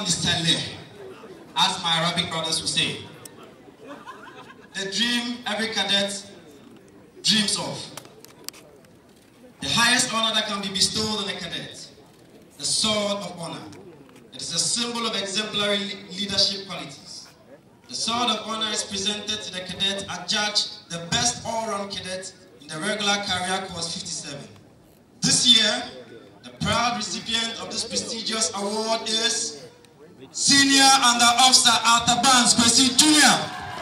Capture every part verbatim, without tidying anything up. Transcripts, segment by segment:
Nisele, as my Arabic brothers will say. The dream every cadet dreams of. The highest honor that can be bestowed on a cadet, the sword of honor. It is a symbol of exemplary leadership qualities. The sword of honor is presented to the cadet adjudged the best all-round cadet in the regular career course fifty-seven. This year, the proud recipient of this prestigious award is Senior Under Officer Arthur Barnes, Kwesi Junior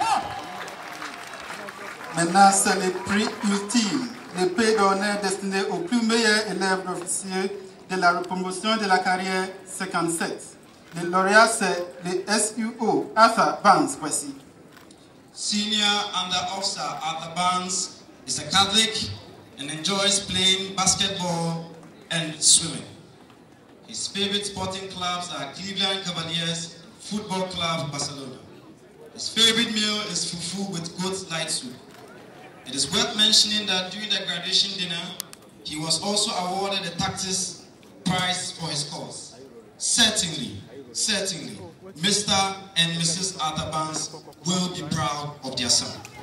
Maintenant, c'est le prix ultime, l'épée d'honneur destinée aux plus meilleurs élèves d'officiers de la promotion de la carrière cinquante-sept. Le lauréat, c'est le S U O, Arthur Barnes, Kwesi. Senior Under Officer Arthur Barnes is a Catholic and enjoys playing basketball and swimming. His favorite sporting clubs are Cleveland Cavaliers, Football Club Barcelona. His favorite meal is fufu with goat light soup. It is worth mentioning that during the graduation dinner, he was also awarded a Tactics Prize for his cause. Certainly, certainly, Mister and Missus Arthur Barnes will be proud of their son.